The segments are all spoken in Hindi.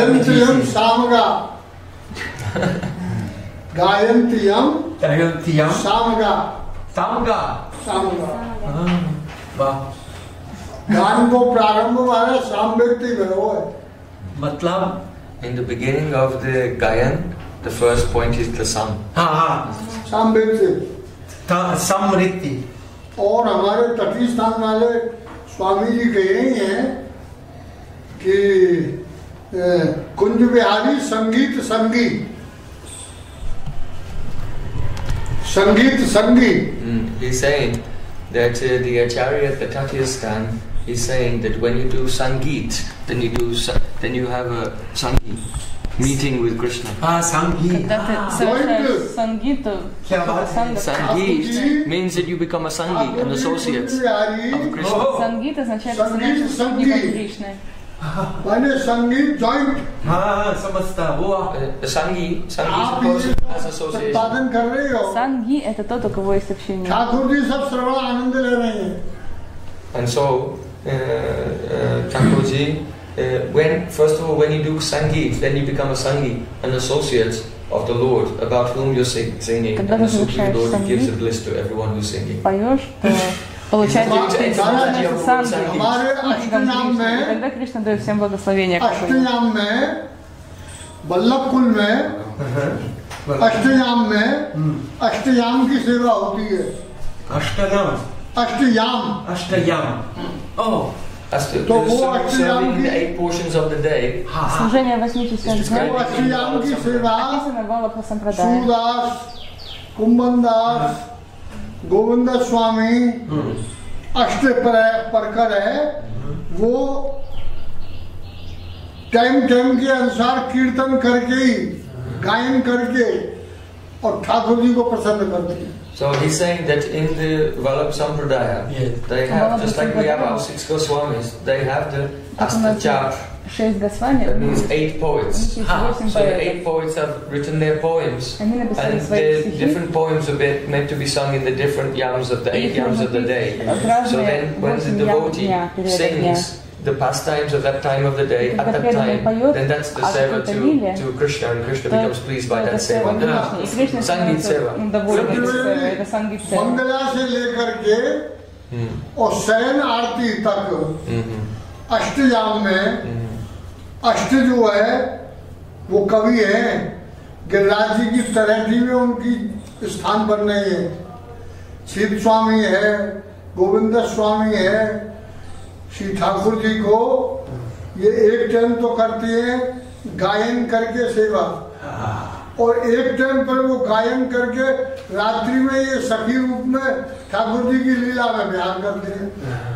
गायन्त्यम सामगा गायन्त्यम सामगा सामगा सामगा वाह गान को प्रारंभ वाला साम व्यक्ति में हो है मतलब in the beginning of the gayan the first point is the sam. हाँ साम व्यक्ति समृद्धि। और हमारे तटीय स्थान वाले स्वामी जी कहे हैं कि कुंज बिहारी संगीत संगी संगीत संगी। He's saying that the acharya at the Tatyastan is saying that when you do sangeet, then you have a sangeet meeting with Krishna. हाँ संगीत। Когда ты совершаешь сангит, क्या बात है? Sangeet means that you become a sangi, an associate of Krishna. сангит означает, что становишься спутником Кришны. माने संगीत जॉइंट। हाँ समझता वो Sangi is supposed to as association. उत्पादन कर रहे हो। Санги это тот, у кого есть общение. ठाकुर जी सब श्रवण आनंद ले रहे हैं। And so Thakurji, first of all, when you do sangeet, then you become a sangi, an associate of the Lord, about whom you're singing, and the Supreme Lord gives the bliss to everyone who's singing. Поешь, то получается санги. हमारे अष्टयाम में, тогда Кришна дает всем благословения. अष्टयाम में, बल्लभ कुल में, अष्टयाम में, अष्टयाम की सेवा होती है। अष्टयाम। अष्टयाम। अष्टयाम। ओह। तो वो अष्टयाम serving की the 8 portions of the day. Служение 8 часов в день. अष्टयाम की सेवा описано в Балабха Сампрадая. सूरदास, कुंभनदास, गोविंद स्वामी अष्ट प्रकर है। वो टाइम के अनुसार कीर्तन करके ही गायन करके और ठाकुर जी को प्रसन्न करते हैं। So he's saying that in the Vallabh Sampradaya, they have, just like we have our 6 Goswamis, they have the Astachap. 6 Госвами. That means 8 poets. So the 8 poets have written their poems, and the different poems are meant to be sung in the different yams of the 8 yams of the day. So then when the devotee sings the pastimes of that time of the day, at that time, then that's the seva to Krishna, and Krishna becomes pleased by that seva. Sangeet seva. Mangla से लेकर के और शयन आरती तक अष्टयाम में अष्ट जो है वो कवि है। गिरिराज जी की तलहटी में उनकी स्थान बन रही है। शिव स्वामी है, गोविंद स्वामी है। श्री ठाकुर जी को ये एक टाइम तो करती है गायन करके सेवा, और एक टाइम पर वो गायन करके रात्रि में ये सखी रूप में ठाकुर जी की लीला में बयान करते हैं।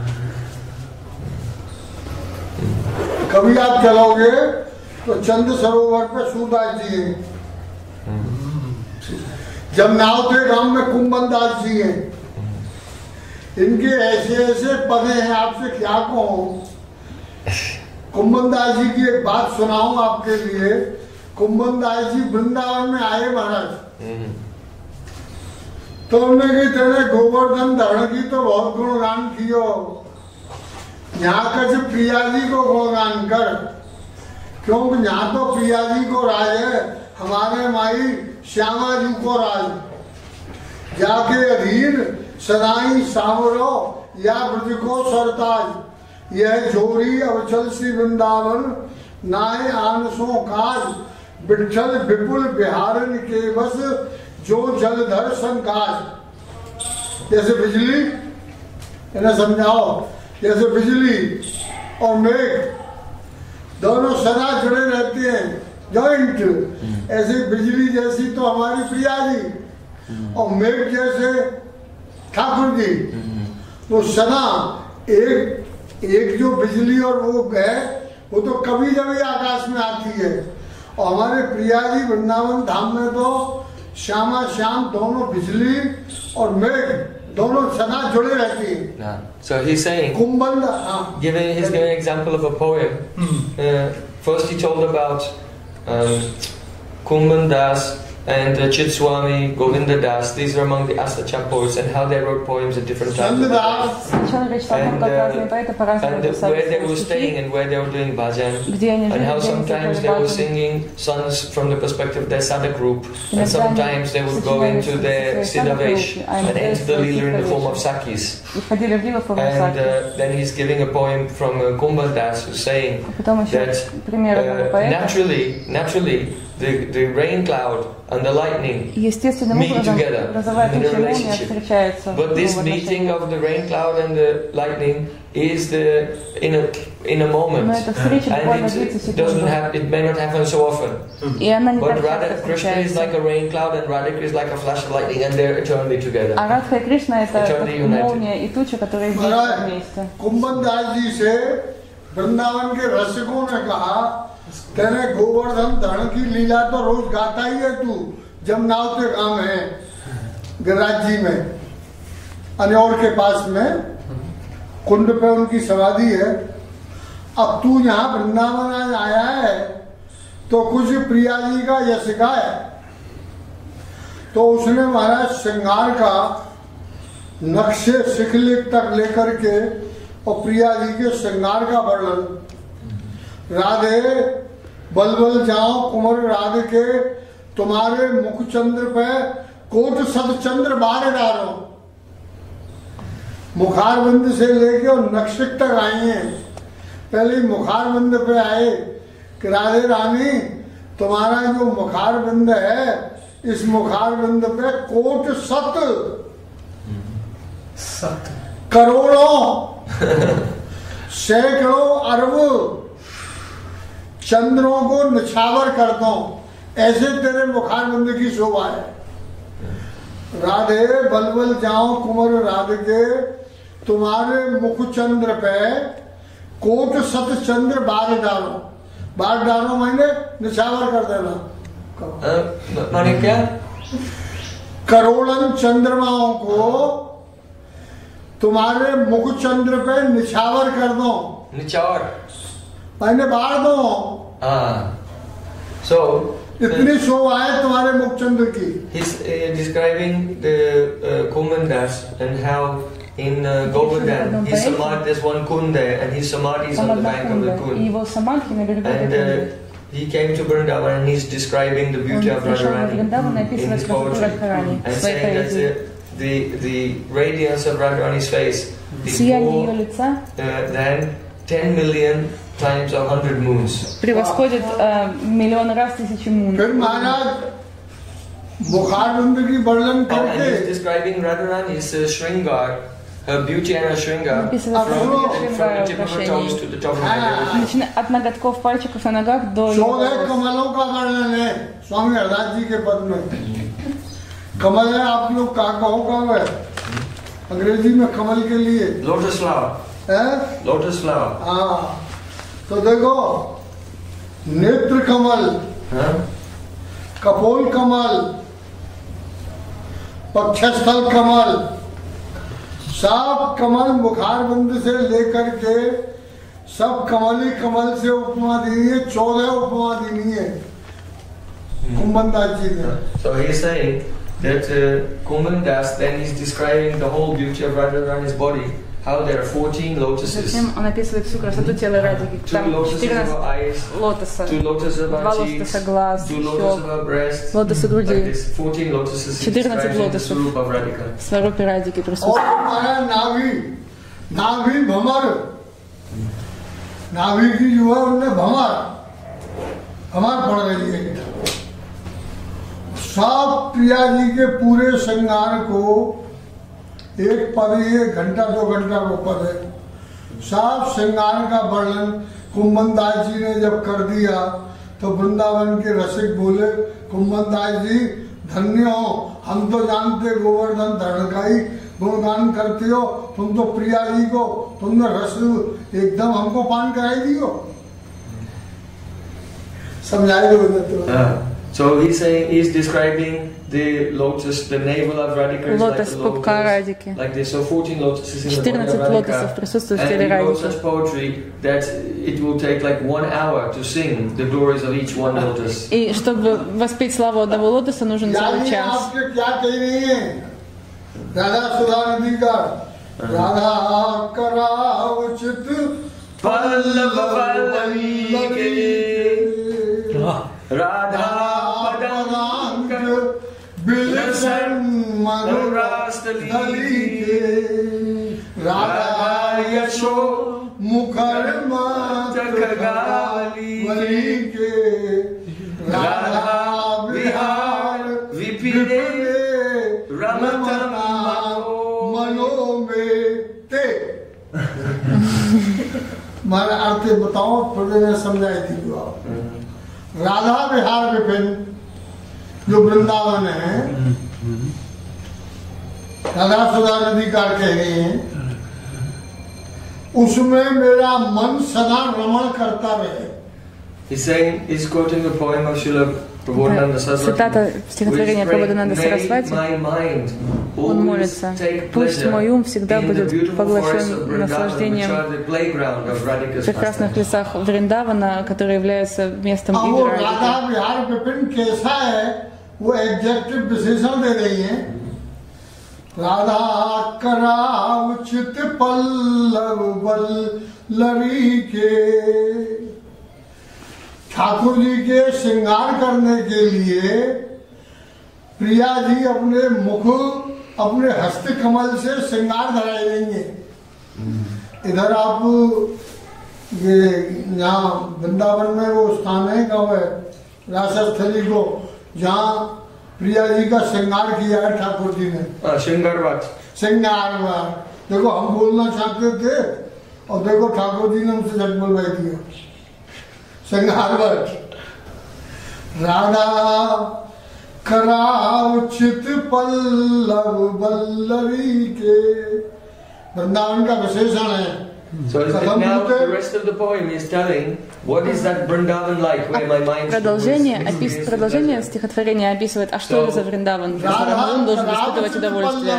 कभी आप चलोगे तो चंद सरोवर पे सूरदास जी हैं। जब नावते गांव में कुंभनदास जी हैं। इनके ऐसे ऐसे पदे हैं, आपसे क्या कहूं। कुंभनदास जी की एक बात सुनाऊं आपके लिए। कुंभनदास जी वृंदावन में आए महाराज, तो उन्होंने कही तेरे गोवर्धन धरण की तो बहुत गुणगान कियो, यहाँ कच प्रिया जी को गुणगान कर, क्योंकि यहाँ तो प्रिया जी को राज है, हमारे माई श्यामा जी को राज। जाके अधीन सदाई सावरो या ब्रज को सरताज, यह जोड़ी अवचल श्री वृंदावन नाय आनसों काज, विठल विपुल बिहारन के बस जो जलधर संकाज। जैसे बिजली, इन्हें समझाओ, जैसे बिजली और मेघ दोनों सदा जुड़े रहते हैं, जॉइंट। ऐसे बिजली जैसी तो हमारी प्रिया जी, और मेघ जैसे ठाकुर जी। तो सदा एक जो बिजली और वो है, वो तो कभी कभी आकाश में आती है। और हमारे प्रिया जी वृंदावन धाम में तो श्यामा श्याम दोनों बिजली और मेघ दोनों सदा जुड़े रहती है। So he's saying, he's giving an example of a poem. First he told about Kumbhan Das and Chitswami, Govinda Das. These are among the Astacham poets, and how they wrote poems at different times. And where they were staying and where they were doing bhajan, and how sometimes they were singing songs from the perspective of their sadhak group, and sometimes they would go into their Siddhavesh and enter the Leela in the form of Sakis. And then he's giving a poem from Kumbhan Das, who's saying that naturally the rain cloud and the lightning meet together in a relationship. But this meeting of the rain cloud and the lightning is in a moment, and it may not happen so often. But Radha Krishna is like a rain cloud and Radha is like a flash of lightning, and they're eternally together. Eternally united. Kumbhan Das ji से वृंदावन के रसिकों ने कहा, तेरे गोवर्धन धरण की लीला तो रोज गाता ही है तू, जमनाव के काम है गिरिराज जी में, अन्योर के पास में कुंड पे उनकी समाधि है। अब तू यहाँ वृंदावन आया है तो कुछ प्रिया जी का यश गाए। तो उसने महाराज श्रृंगार का नक्शे शिखलिक तक लेकर के और प्रिया जी के श्रृंगार का वर्णन, राधे बलबल जाओ कुंवर राधे के, तुम्हारे मुख चंद्र पे कोट सद चंद्र बार डालो। मुखारबंद से लेके और नक्शिक तक आई हैं। पहले मुखारबंद पे आए कि राधे रानी तुम्हारा जो मुखारबंद है, इस मुखारबंद पे कोट सत करोड़ों सैकड़ों अरब चंद्रों को निछावर कर दो, ऐसे तेरे मुखारबंद की शोभा है। राधे बलबल जाओ कुंवर राधे के, तुम्हारे मुख चंद्र पे कोट सत चंद्र बार डालो। बार डालो मैंने निछावर कर देना। माने क्या? करोड़न चंद्रमाओं को तुम्हारे मुख चंद्र पे निछावर कर दो। निछावर मैंने बार दो। So इतनी शोभा है तुम्हारे मुख चंद्र की। He's describing the Kumbhan Das and how in Govardhan his samadhi, there's one kund there, and his samadhi is on the bank of the kund. And he came to Vrindavan and he's describing the beauty of Radharani in his poetry and saying that the radiance of Radharani's face before than 10 million times 100 moons. Превосходит миллион раз тысячи мун. फिर महाराज मुखारबंद की वर्णन And करके he's describing Radharani's Shringar, her beauty and her Shringar from the tip of her toes to the top of her head. От ноготков пальчиков на ногах до 14 कमलों का वर्णन है स्वामी हरदास जी के पद में। कमल है, आप लोग का कहो कब है अंग्रेजी में कमल के लिए? Lotus flower. है? Lotus flower. हाँ, तो देखो नेत्र कमल, कपोल कमल, पक्षस्थल कमल, सब कमल मुखारबंद से लेकर के सब कमल ही कमल से उपमा दी है। 14 उपमा दी है कुंभन दास जी ने। So he's saying that Kumbhan Das, then he's describing the whole beauty of Radharani's body, how there are 14 lotuses. Затем он описывает всю красоту тела Радхи. Там 14 лотоса, 2 лотоса глаз, 2 lotuses of her breast, лотосы груди, like this, 14 lotuses 14 лотосов в сварупе Радхи присутствуют. नाभि भमर, नाभि की जो है उनने भमर पड़ रही है। सब प्रिया जी के पूरे श्रृंगार को एक पद ही 1 घंटा 2 घंटा वो पद है। सब श्रृंगार का वर्णन कुंभन दास जी ने जब कर दिया तो वृंदावन के रसिक बोले, कुंभन दास जी धन्य हो, हम तो जानते गोवर्धन धरण का ही गुणगान करते हो, तुम तो प्रिया जी को तुमने रस एकदम हमको पान कराई दियो। समझाए दो। So he's saying, he's describing the lotus, the navel of Radhika is like the lotus, like this. So 14 lotuses in the body of Radhika. And he wrote such poetry that it will take like 1 hour to sing the glories of each one lotus. И чтобы воспеть славу одного лотоса, нужен целый час. Radha Sudhanadika, Radha Karavachit Pallavalike, Radha Padank Bilasan Madhurastalike, Radha Yasho Mukharma Takagalike, Radha Vihar Vipine Ramatam Mano में ते मारे अर्थ बताओ थोड़े ने समझाई थी जो राधा विहार विपिन जो वृंदावन है राधा सुधा नदी का कह रही है उसमें मेरा मन सदा रमण करता रहे. He's saying, he's quoting the poem of Srila Prabodhananda Saraswati. Стихотворение Прабодхананды Сарасвати. Он молится: пусть мой ум всегда будет поглощен наслаждением в прекрасных лесах Вриндавана, которые являются местом игр Радхики. Radha कराव चित पल्लव बल्लरी के ठाकुर जी के श्रृंगार करने के लिए प्रिया जी अपने मुख अपने हस्त कमल से श्रृंगार धराई देंगे. इधर आप ये यहाँ वृंदावन में वो स्थान है गाँव है रासस्थली को जहाँ प्रिया जी का श्रृंगार किया है ठाकुर जी ने. श्रृंगारवाद देखो हम बोलना चाहते थे और देखो ठाकुर जी ने हमसे झट बोलवाई दिया. श्रृंगारवाद राधा कराव चित पल्लव बल्लरी के वृंदावन का विशेषण है. So now the rest of the poem is telling what is that Vrindavan like where my mind Продолжение стихотворения описывает, а что это за Вриндаван, в котором ум должен испытывать удовольствие.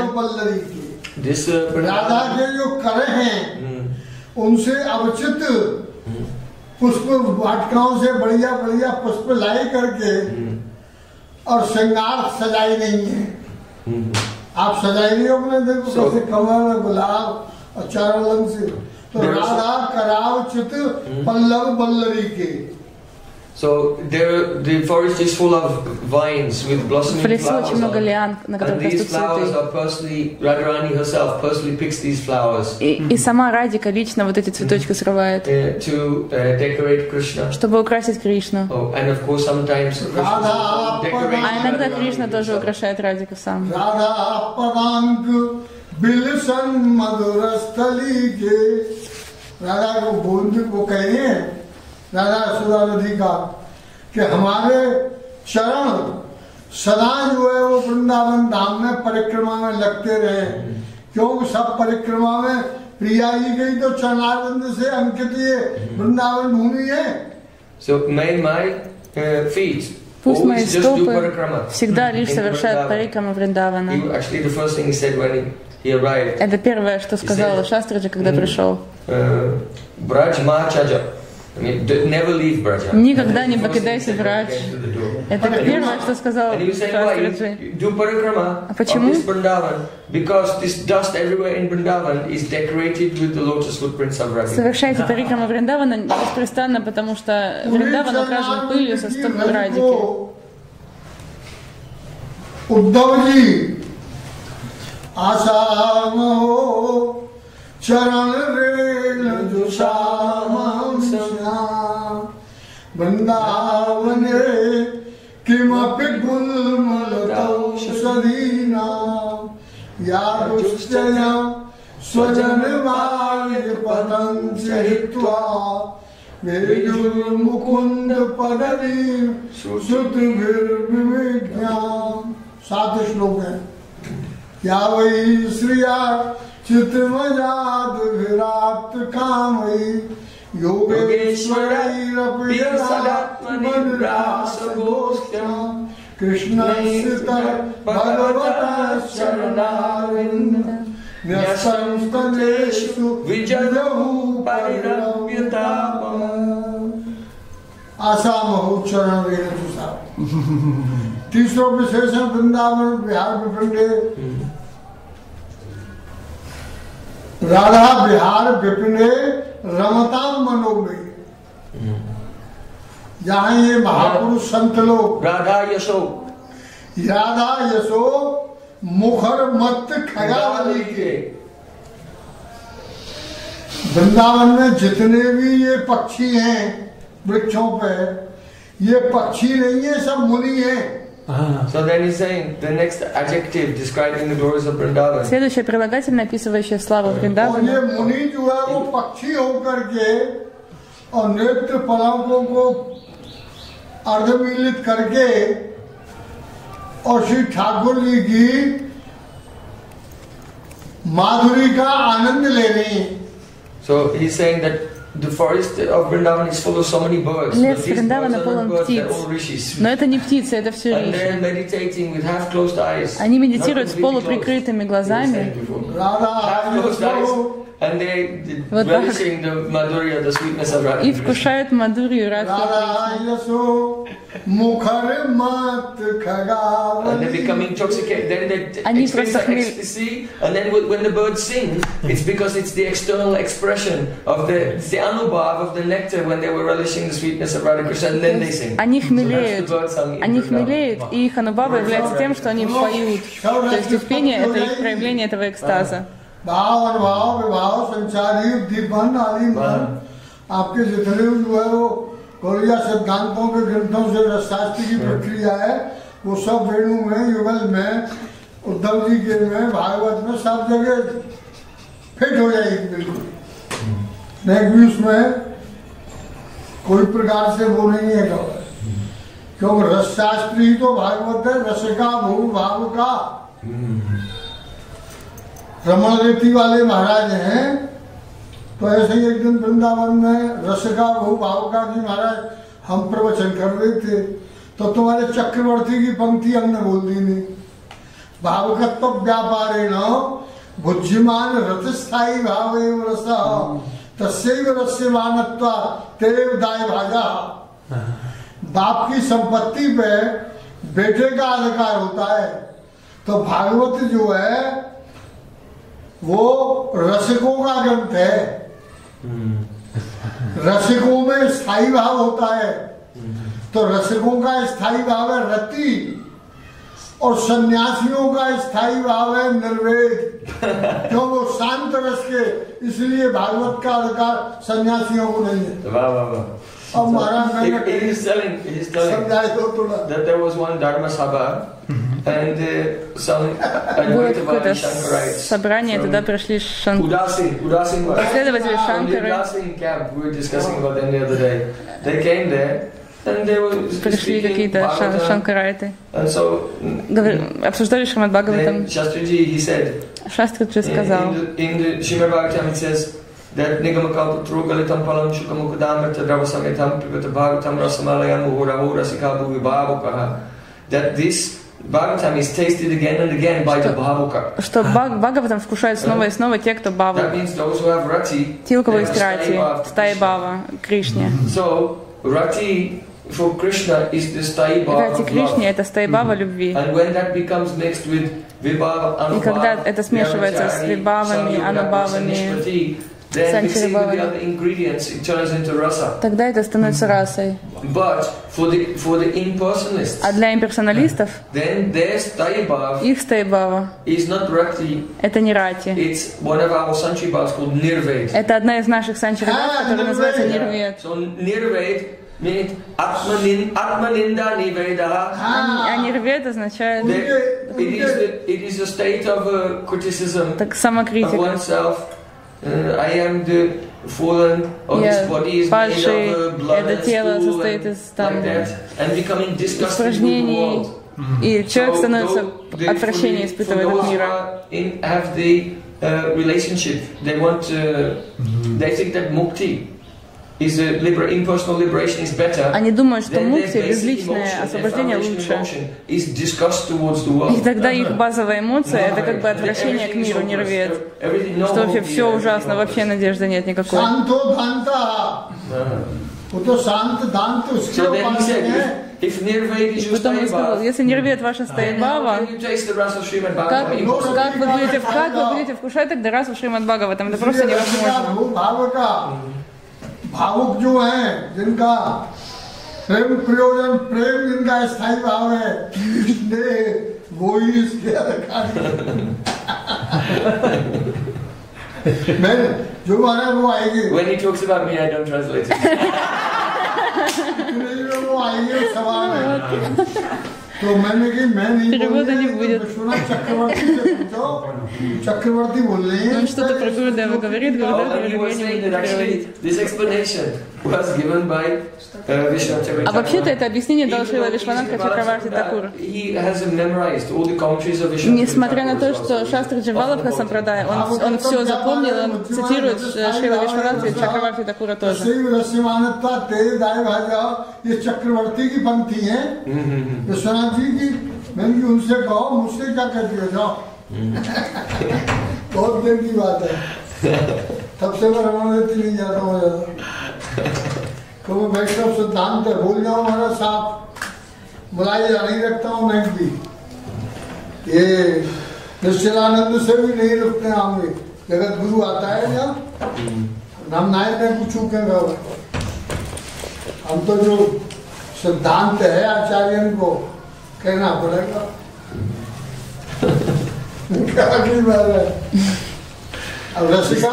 Radha के जो कर हैं उनसे अवचित पुष्प वाटिकाओं से बढ़िया बढ़िया पुष्प लाई करके और श्रृंगार सजाई नहीं है. आप सजाई नहीं हो अपने देखो कैसे कमल गुलाब और चारों रंग से. तो राधा कराव चित पल्लव बल्लरी के. So the forest is full of vines with blossoming flowers on. And these flowers are personally, Radharani herself personally picks these flowers. И сама Радика лично вот эти цветочки срывает. To decorate Krishna. Чтобы украсить Кришну. Oh, and of course sometimes Krishna decorates. А иногда Кришна тоже украшает Радику сам. Radha Padank Bilasan Madhurasthali के राधा को बोलते वो कह रही है राधा सुधारधी का कि हमारे चरण सदा जो है वो वृंदावन धाम में परिक्रमा में लगते रहे. क्योंकि सब परिक्रमा में प्रिया जी गई तो चरणारविंद से अंकित ये वृंदावन भूमि है. So may my feet пусть мои стопы всегда лишь совершают парикраму Вриндавана. Actually the first thing he said when he arrived. Это первое, что сказал Шастраджи, когда пришел. Брaj Machajja. Never leave Braja. Никогда не покидайся Брадж. Это первое, что сказал Шастраджи. А почему? Because this dust everywhere in Vrindavan is decorated with the lotus footprints of Radhika. Совершайте парикраму Вриндавана беспрестанно, потому что Вриндаван украшен пылью со стопами Радики. Уддавджи, Assam हो चरण रेल जो श्याम श्याम वृंदावन किमपि गुलमलतौषधीना या दुष्टया स्वजन वाय पतंच हित्वा मुकुंद पदवी सुत विज्ञान. 7 श्लोक है. या वही श्रिया चित्रमजाद विराट कामयी योगेश्वरैरपि सदात्मनिरासगोष्ठ्यां कृष्णस्य भगवतः शरणारविन्द न्यसंस्तनेषु विजयहु परिरम्यतापम् आसामहु चरणवेन तुषार। तीसरा विशेषण वृंदावन बिहार विपिंडे राधा बिहार विपिंडे रमताम मनो में। जहाँ ये महापुरुष संत लोग राधा यशो मुखर मत खगावली के वृंदावन में जितने भी ये पक्षी हैं वृक्षों पे, ये पक्षी नहीं है, सब मुनि हैं। So then he's saying the next adjective describing the glories of Vrindavan. Следующее прилагательное, описывающее славу Вриндавана. और ये मुनि जो है वो पक्षी होकर के और नेत्र पलकों को अर्धमीलित करके और श्री ठाकुर जी की माधुरी का आनंद ले रहे हैं। So he's saying that the forest of Vrindavan is full of so many birds. Лес Вриндавана полон птиц. Но это не птицы, это все риши. And they're meditating with half closed eyes. Они медитируют с полуприкрытыми глазами. Half closed eyes. And they relishing the madhurya, the sweetness of Radha. И вкушают мадхурью Радхи. And they become intoxicated. Then they experience ecstasy. And then when the birds sing, it's because it's the external expression of the anubhav of the nectar when they were relishing the sweetness of Radha Krishna. And then they sing. Они хмелеют, и их анубхава является тем, что они поют. То есть их пение — это их проявление этого экстаза. भाव अनुभाव विभाव संचारी दीपन आदि आपके जितने जो है वो गौड़िया सिद्धांतों के ग्रंथों से रसशास्त्र की प्रक्रिया है, वो सब वेणु में, युगल में, उद्धव जी के में, भागवत में, सब जगह फिट हो जाएगी बिल्कुल। नहीं उसमें कोई प्रकार से वो नहीं है क्योंकि रसशास्त्री ही तो भागवत है, रसिका भू भाव का। रमण रेती वाले महाराज हैं, तो ऐसे ही एक दिन वृंदावन में रसिका भू भावका जी महाराज हम प्रवचन कर रहे थे, तो तुम्हारे चक्रवर्ती की पंक्ति हमने बोल दी नहीं। भावकत्व व्यापारे न भुज्यमान रथस्थायी भाव रस तस्यैव रस्यमानत्वा तेव दाय भाजा। बाप की संपत्ति पे बेटे का अधिकार होता है, तो भागवत जो है वो रसिकों का ग्रंथ है। रसिकों में स्थायी भाव होता है, तो रसिकों का स्थायी भाव है रति और सन्यासियों का स्थायी भाव है निर्वेद। क्यों? वो शांत रस के, इसलिए भागवत का अधिकार सन्यासियों को नहीं है। वाह वाह वाह। अब महाराज he's telling that there was one Dharma Sabha and some Advaita Shankarites собрание, туда пришли последователи Шанкары. Udasin camp, we were discussing about them the other day. They came there and they were пришли какие-то шанкарайты. And so обсуждали Шримад Бхагаватам. Shastriji, he said, Шастриджи сказал, in the Srimad Bhagavatam it says that Nigamakaputru Galitam Palam Shukamukadamrita Dravasametam Pivata Bhagavatam Rasamalayam Uhurahu Rasikabu Vibhavukaha. That this Bhagavatam is tasted again and again by the Bhavuka. Что Бхагаватам вкушают снова и снова те, кто Бхаву. That means those who have Rati, те, у кого есть Рати, Стаи Бхава, Кришне. So Rati for Krishna is the Sthayi Bhava Рати Кришне — это Стаи Бхава любви. And when that becomes mixed with Vibhava, Anubhava, и когда это смешивается с Вибхавами, Анубхавами, then mixing with the other ingredients, it turns into rasa. Тогда это становится расой. But for the impersonalists, а для имперсоналистов, then their Sthayi Bhava, их Стаи Бхава, is not Rati. Это не Рати. It's one of our Sanchari Bhavas called Nirved. Это одна из наших Санчари Бхав, которая называется Нирвед. So Nirved means Atmaninda Nivedaha. А Нирвед означает it is a state of criticism самокритика. Of oneself. I am the fallen, or this body is made of blood and stool, like that, and becoming disgusted with the world. И человек становится отвращение испытывает от мира. Have the relationship, they want, they think that mukti Они думают, что мукти, безличное освобождение лучше. И тогда их базовая эмоция — это как бы отвращение к миру, нервет. Что вообще все ужасно, вообще надежды нет никакой. Потом он сказал, если нервет ваша Стайбава, как вы будете вкушать тогда расу Шримад Бхагаватам? Это просто невозможно. भावुक जो हैं जिनका प्रेम प्रयोजन प्रेम जिनका स्थायी भाव है इसलिए वो ही इसके मैं जो माना वो आएगी. When he talks about me, I don't translate it. वो आएगी सवाल है. तो मैंने कि मैं नहीं बोलूँगा. चक्रवर्ती से पूछो. चक्रवर्ती बोल रहे हैं. Он что-то про Гурудева говорит, Гурудев говорит, я не буду переводить. This explanation was given by Vishwanath Chakravarti. А вообще-то это объяснение дал Шрила Вишванатха Чакраварти Такур. Несмотря на то, что Шастры Дживалабха Сампрадай, он все запомнил, он цитирует Шрила Вишванатха и Чакраварти Такура тоже. ये चक्रवर्ती की पंक्ति है विश्वनाथ जी की. मैंने कि उनसे कहो मुझसे क्या कहती हो जाओ. बहुत देर की बात है. तब से मैं रमण देती नहीं जाता हूँ ज्यादा. तो मैं वैष्णव सिद्धांत है भूल जाऊँ हमारा साफ बुलाई नहीं रखता हूँ. मैं भी ये निश्चलानंद से भी नहीं रुकते होंगे. जगत गुरु आता है जब नाम नायक ने पूछू क्या. हम तो जो सिद्धांत है आचार्य को कहना पड़ेगा. क्या की बात है. अब रसिका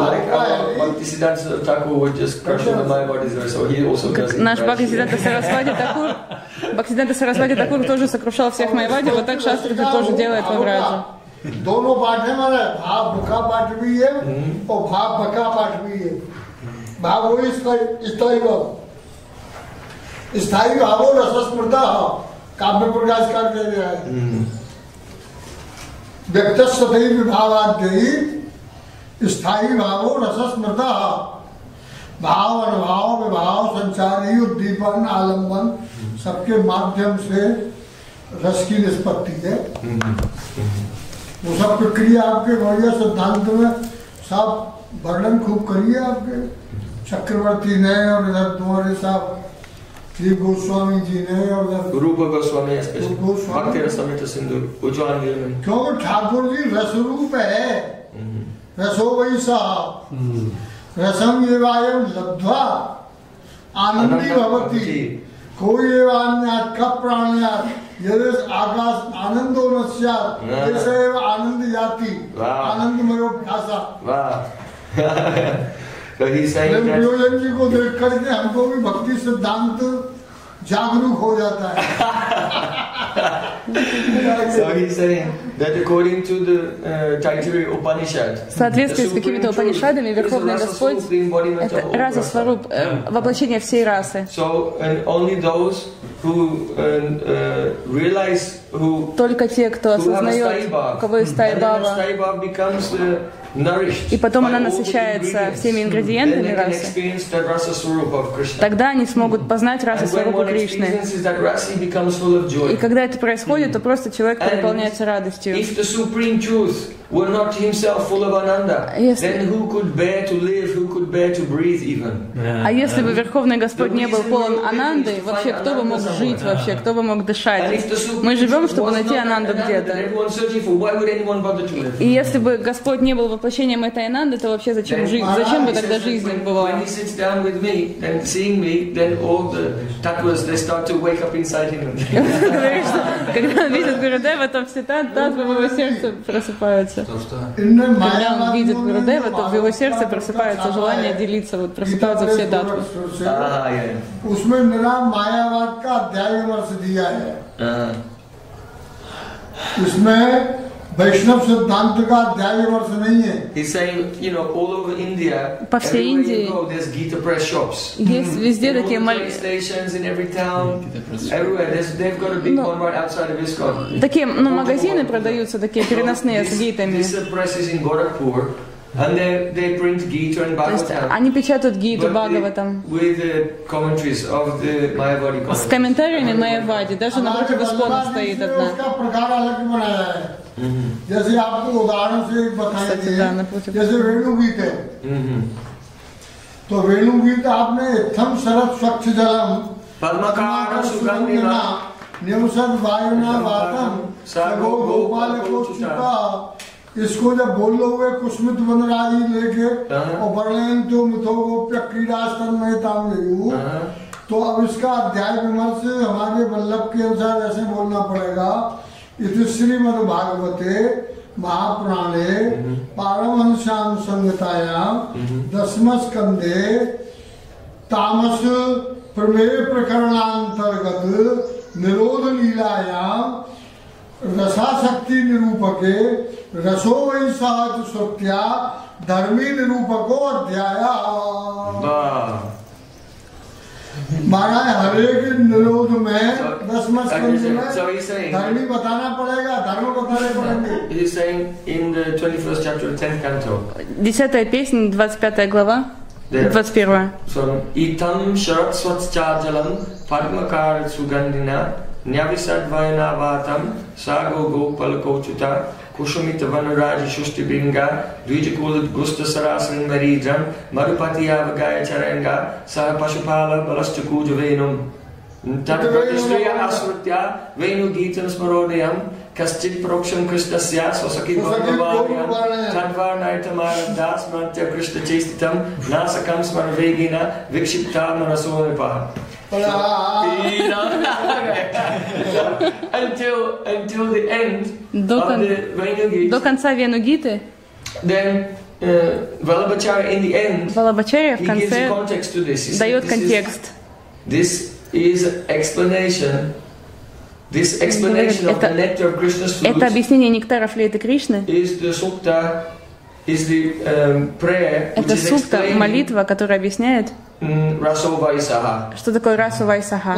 Наш Бхактисиддханта Сарасвати Такур тоже сокрушал всех майявади, вот так Шастриджи тоже делает во Враджа. दोनों पाठ है हमारे. भाव भूखा पाठ भी है और भाव भका पाठ भी है. भाव वो स्थायी भाव स्थायी भावो रसस्मृता काव्य प्रकाश कर दे रहा है. व्यक्त सदैव विभावाद्ययी स्थायी भावो रसस्मृता भाव अनुभाव विभाव संचारी उद्दीपन आलम्बन सबके माध्यम से रस की निष्पत्ति है. वो सब प्रक्रिया आपके गौड़िया सिद्धांत में सब वर्णन खूब करिए आपके चक्रवर्ती ने और इधर तुम्हारे साहब श्री गोस्वामी जी ने और रूप गोस्वामी भक्ति रसमृत सिंधु उज्ज्वल नीलमणि. क्योंकि ठाकुर जी रसरूप है. रसो वैसा रसम ये वायम लब्ध्वा आनंदी भवति कोई एवान्यात् कप प्राण्यात् यदि आकाश आनंदो न स्यात् जैसे आनंद जाति आनंदमयो भाषा. प्रयोजन जी को देख करके हमको भी भक्ति सिद्धांत जागरूक हो जाता है. So he's saying that according to the Taittiriya Upanishad, в соответствии с какими-то Упанишадами, Верховный Господь — это раса Сваруб, воплощение всей расы. So and only those who realize только те, кто осознает, у кого есть Стайбава, и потом она насыщается всеми ингредиентами расы, тогда они смогут познать расу Сварупу Кришны. И когда это происходит, то просто человек переполняется радостью. А если бы Верховный Господь не был полон Ананды, вообще кто бы мог жить вообще, кто бы мог дышать? Мы живем, чтобы найти Ананду где-то. И если бы Господь не был воплощением этой Ананды, то вообще зачем жить? Зачем бы тогда жизнь бывала? Когда он видит Гурудева, то все татвы в его сердце просыпаются. Когда он видит Гурудева, то в его сердце просыпается желание делиться, вот просыпаются все татвы. वैष्णव सिद्धांत का अध्याय वर्ष नहीं है. He's saying, you know, all over India, по всей Индии there's Gita press shops. Есть везде такие stations in every town, everywhere. They've got a big one right outside of ISKCON. Такие, магазины продаются такие переносные с гитами. This press is in Gorakhpur. And they print Gita and Bhagavatam. Они печатают Гиту, Бхагаватам with the commentaries of the Mayavadi с комментариями Майявади. Даже напротив Искона стоит одна. जैसे आपको उदाहरण से बताएंगे जैसे वेणु गीत है तो वेणु गीत आपने इत्थम शरद स्वच्छ जलम पद्मकार सुगंधिना न्यौषध वायुना वातम सगो गोपाल को चुका इसको जब बोल लोगे कुस्मित वनराजी लेके और वर्णन तो मिथो गोप्य क्रीडास्तन में तामयु तो अब इसका अध्याय विमर्श हमारे वल्लभ के अनुसार ऐसे बोलना पड़ेगा इति श्रीमद्भागवते महापुराणे पारमहंस्याम संहितायां दशमस्कंधे तामस प्रमेय प्रकरणांतर्गत निरोध लीलायां रसाशक्ति निरूपके रसो वै सहज श्रुत्या धर्मी निरूपको अध्याय महाराज हरेक निरोध में दशमस्कंध में धर्मी बताना पड़ेगा धर्म बताने पड़ेंगे He's saying in the 21st chapter 10th canto 10-я песня 25 глава 21 so itam sharat swachchajalam padmakar sugandhina nyavisadvayana vatam sago gopal kochuta Kushumita Vanaraji Shushti-bringa, Dvijakulat Gusta Sarasan Marijan, Marupati Avagaya Charanga, Saha Pashupala Balastakuja Venum, Tatvajistriya Asrutya, Venu Gitan Smarodayam, Kaschit Proksham Kristasya, Sosaki Bhagavadhyam, Tadvarnaitamara Das Mantya Krishna Chestitam, Nasakam Smarvegina, Vikshipta Manasonipa. Until the end of the Venu Gita. До конца Вену Гиты. Then Vallabhacharya in the end Валабхачарья в he gives конце the context to this. дает контекст. This is explanation. This explanation of the nectar of Krishna's flute. Это объяснение нектара флейты Кришны. Is the sukta, is the prayer. Это сукта, молитва, которая объясняет, что такое расу вайсаха.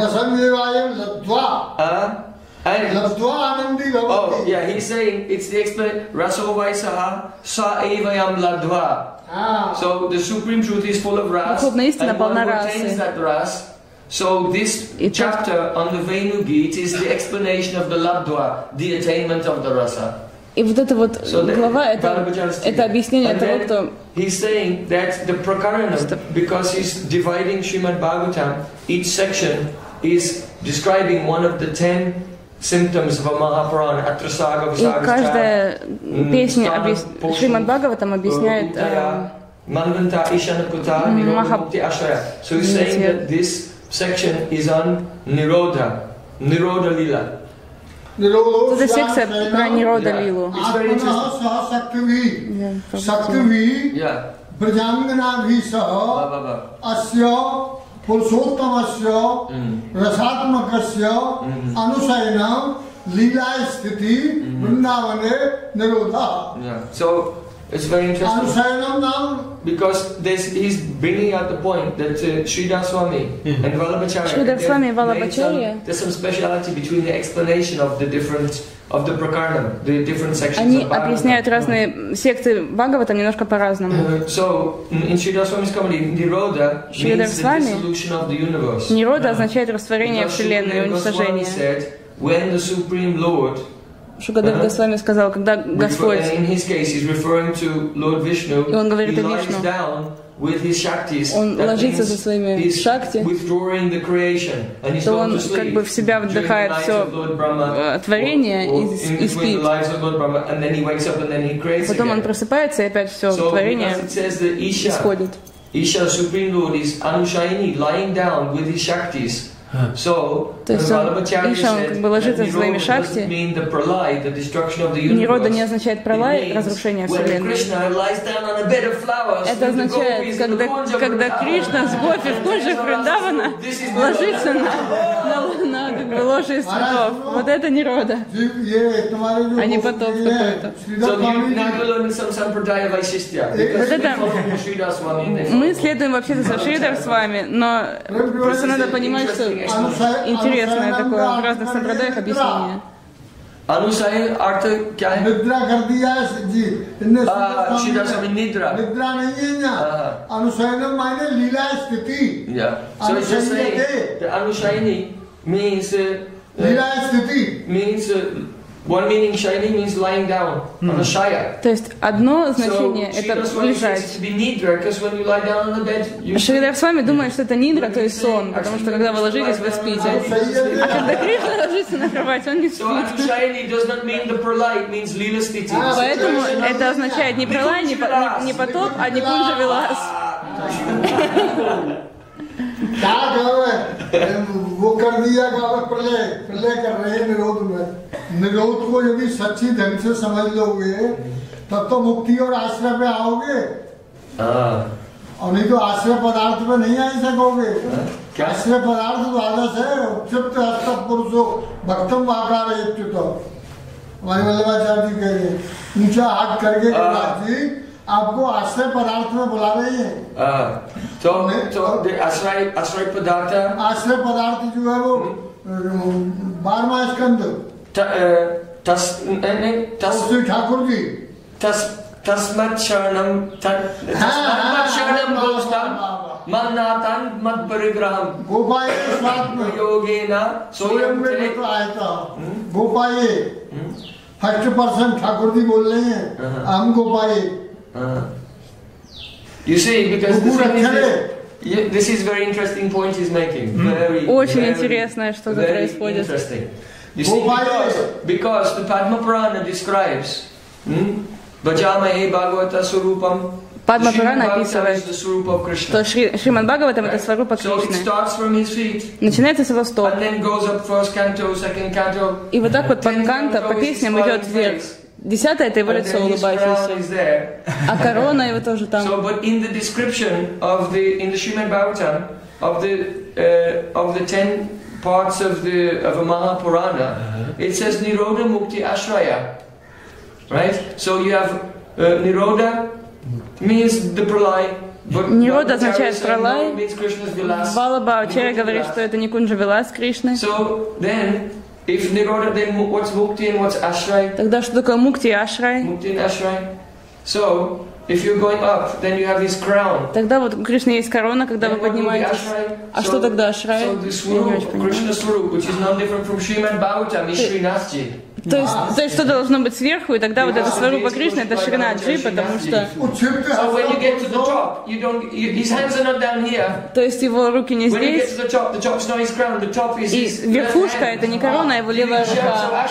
Oh, yeah, he's saying it's the explanation. Raso vaisaha sa evayam ladva. So the supreme truth is full of ras, and one who attains that ras. So this chapter on the Venu Gita is the explanation of the ladva, the attainment of the rasa. И вот эта вот глава, это объяснение того, кто... He's saying that the Prakaranam, because he's dividing Srimad Bhagavatam, each section is describing one of the 10 symptoms of a Mahapurana, Atrasaga, Vasaga, И каждая песня Шримад Бхагаватам объясняет Manvanta, Ishanakuta, Nirodha, Mukti, Ashraya. So he's saying that this section is on Nirodha, Nirodha Lila. Это секция про Нирода Лилу. Saktavi, Brajangana Visa, Asya, Pulsottamasya, Rasatmakasya, Anusayana, Lila Sthiti, Vrindavane, Nirodha. So it's very interesting because he's bringing out the point that Sridhar Swami and Vallabhacharya, there's some speciality between the explanation of the different of the Prakaranam, the different sections Они of Bhagavatam. объясняют разные секции Бхагавата немножко по-разному. So in Sridhar Swami's comedy, Nirodha means the dissolution of the universe. Нирода означает растворение Вселенной, уничтожение. When the Supreme Lord Шукадев Госвами сказал, когда Господь, и он говорит о Вишну, он ложится со своими шакти, то он как бы в себя вдыхает все творение и спит. Потом он просыпается и опять все творение исходит. Isha, Supreme Lord, is Anushayini, lying down with his Shaktis. So, Иша, он как бы ложится своими шакти. Нирода не означает пралай, разрушение Вселенной. Это означает, когда Кришна с Гопи в коже Вриндавана ложится на как бы ложе из цветов. Вот это Нирода, а не потоп какой-то. Вот это мы следуем вообще за Шридар с вами, но просто надо понимать, что интересное такое в разных сампрадаях объяснение. अनुशयन अर्थ क्या है? निद्रा कर दिया है जी। She does have nidra. निद्रा नहीं है यहाँ। अनुशयनम माने लीला स्थिति। Yeah. So it's just saying the anushayani means लीला स्थिति means one meaning shayani means lying down on a shaya. То есть одно значение это лежать. Шридхар с вами думает, что это нидра, то есть сон, потому что когда вы ложитесь, вы спите. А когда Кришна ложится на кровать, он не спит. Поэтому это означает не пролай, не потоп, а не кунджа вилас. क्या कहो वो कर दिया प्रलय कर रहे हैं निरोध में। निरोध को यदि सच्ची ढंग से समझ लोगे तब तो मुक्ति और आश्रय पे आओगे और नहीं तो आश्रय पदार्थ पे नहीं आ सकोगे। आश्रय पदार्थ द्वादश है उच्चत्त हस्त पुरुषो भक्तम वाकार हमारे वल्लभाचार्य जी कह रहे हैं ऊंचा हाथ करके जी आपको आश्रय पदार्थ में बुला रही है। तो आश्रय पदार्थ जो है वो 12वां स्कंद ठाकुर जी तस्मत् शरणम गोष्ठम मन्नातन मत परिग्रहम गोपाये स्वात्म योगेन स्वयं तो आया था गोपाये फर्स्ट पर्सन ठाकुर जी बोल रहे हैं हम गोपाये। You see, because this is very interesting point he's making. Очень интересное что-то происходит. You see, because the Padma Purana describes Bhajamahe Bhagavata Surupam. Падма Пурана описывает, что Шримад Бхагаватам это сварупа Кришны. Начинается с его стоп. И вот так вот по канта, по песням идет вверх. 10 это его лицо улыбающееся, а корона его тоже там. So, but in the description of the Srimad Bhagavatam of the 10 parts of a Mahapurana, it says Nirodha Mukti Ashraya, right? So you have Nirodha means the pralay. Нирода означает пралай. Валабхачарья говорит, что это не кунджа вилас Кришны. So then. If Nirodha, then what's Mukti and what's Ashray? Тогда что такое Мукти и Ашрай? Mukti and Ashray. So, if you're going up, then you have this crown. Тогда вот у Кришны есть корона, когда вы поднимаетесь. А что тогда Ашрай? So the Swarup, Krishna Swarup, which is not different from Srimad Bhagavatam, is Srinathji. То есть что должно быть сверху, и тогда вот это Сварупа Кришна, это Шринатджи, потому что... So when you get to the top, his hands are not down here. То есть его руки не здесь. The top is not his crown, the top is и верхушка это не корона, а его левая рука,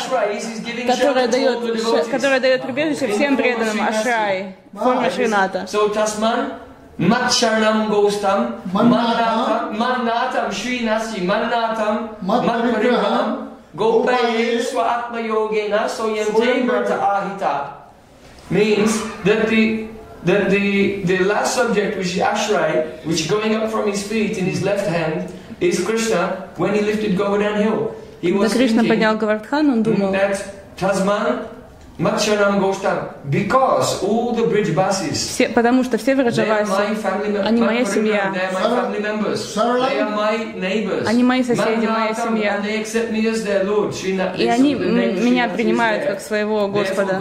которая дает прибежище всем преданным Ашрай, в форме Шрината. So Tasman Matsharanam Gostam Mannatam Srinasi Mannatam Matparigram Gopaye Swaatma Yogena Soyante Mrata Ahita means that the last subject, which is Ashray, which is going up from his feet in his left hand, is Krishna when he lifted Govardhan Hill. He was Кришна поднял Говардхан, он думал, that Tasman Matsharanam Gostam, because all the Brijbasis, потому что все Враджаваси, они моя семья, они мои соседи, моя семья, и они меня принимают как своего Господа.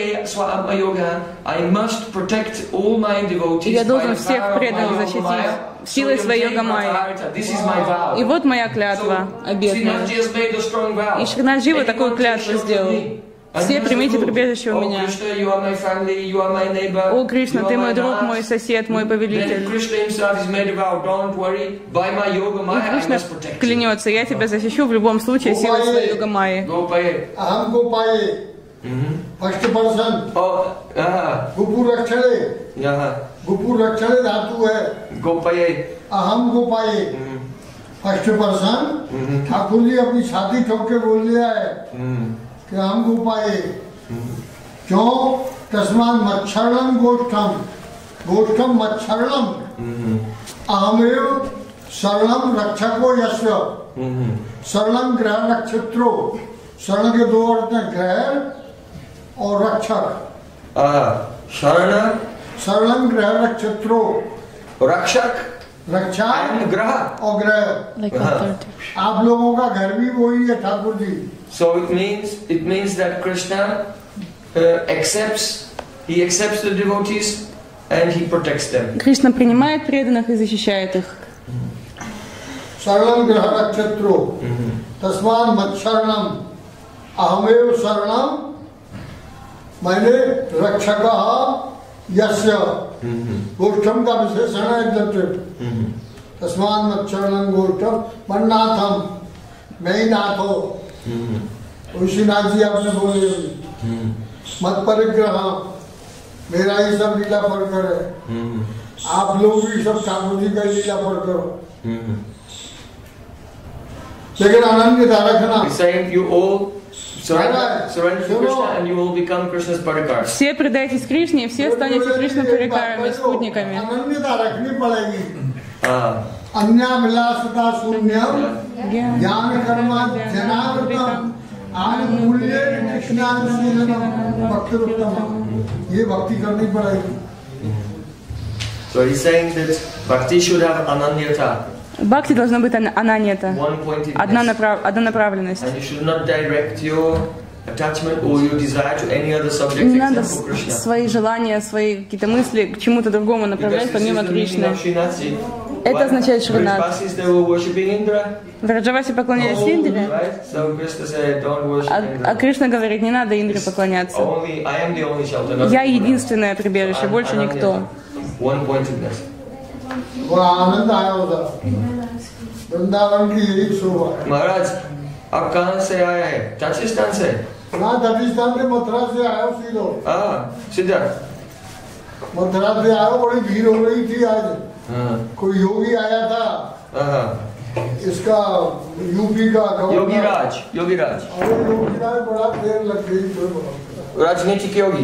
И я должен всех преданных защитить силой своей Йога-майи. И вот моя клятва обетная. И Шринатджи вот такую клятву сделал. Все примите прибежище у меня. О, Кришна, ты мой друг, мой сосед, мой повелитель. И Кришна клянется, я тебя защищу в любом случае силой своей Йога-майи. गुपुर रक्षणे धातु है गोपाये अहम गोपाये फर्स्ट पर्सन ठाकुर जी अपनी छाती ठोक के बोल दिया है कि हम गोपाये क्यों तस्मान मच्छरणम गोष्ठम गोष्ठम मच्छरणम अहमेव शरणम रक्षको यस्य शरणम ग्रह नक्षत्रो शरण के दो अर्थ हैं ग्रह और रक्षक शरण शरणम ग्रह नक्षत्रो रक्षक रक्षा and graha. और ग्रह। आप लोगों का घर भी वही है Thakur ji. So it means that Krishna accepts the devotees and he protects them. Кришна принимает преданных и защищает их. शरणं ग्रह रक्षत्रो तस्मात् मच्छरणं अहमेव शरणं मैंने रक्षकः यस्य गोष्ठम का विशेषण है एग्जेक्टिव तस्मात् मच्छरणं गोष्ठम मन्नाथम मैं ही नाथ हो ऋषिनाथ जी आपने बोले मत परिग्रह मेरा ही सब लीला पढ़कर है आप लोग भी सब ठाकुर जी का लीला पढ़ करो लेकिन अनन्यता रखना you all surrender to Krishna and you will become Krishna's bodyguards. Все предайтесь Кришне, все станете Кришна парикарами, спутниками. अनन्यता रखनी पड़ेगी अन्या विलासता शून्यम ज्ञान कर्मा जनावृतम आनुकूल्य कृष्णानुशीलनम भक्तिरुत्तमम ये भक्ति करनी पड़ेगी. So he's saying that bhakti should have ananyata. Бхакти должна быть ананьята, однонаправленность. And you should not direct your attachment or your desire to any other subject Не надо except for Krishna. свои желания, свои какие-то мысли к чему-то другому направлять помимо Кришны. Это означает Шринат. В Раджавасе поклонялись Индре, а Кришна говорит, не надо Индре поклоняться. Я единственное прибежище, больше никто. आनंद आया उधर वृंदावन की यही शोभा. महाराज आप कहाँ से आए हैं? ताजिकिस्तान से? हाँ ताजिकिस्तान से मथुरा से आया हूँ सीधो. हाँ सीधा मथुरा से आया. बड़ी भीड़ हो रही थी आज. कोई योगी आया था इसका यूपी का योगीराज अरे योगीराज बड़ा देर लग गई. राजनीतिक योगी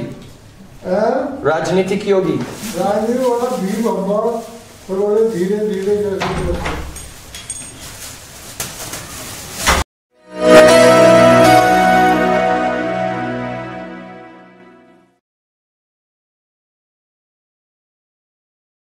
राजनीतिक योगी राजनीति वाला भीड़ बड़ा धीरे धीरे जैसे